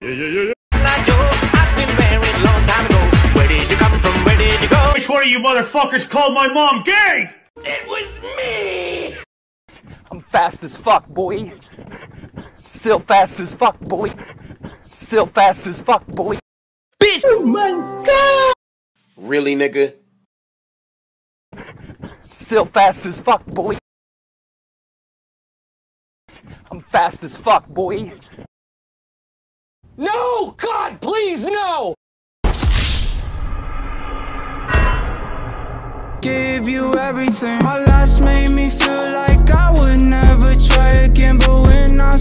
Yeah. I've been married a long time ago. Where did you come from? Where did you go? Which one of you motherfuckers called my mom gay? It was me! I'm fast as fuck, boy. Still fast as fuck, boy. Still fast as fuck, boy. Bitch! Oh my god! Really, nigga? Still fast as fuck, boy. I'm fast as fuck, boy. No! God, please, no! Give you everything. My last made me feel like I would never try again, but when I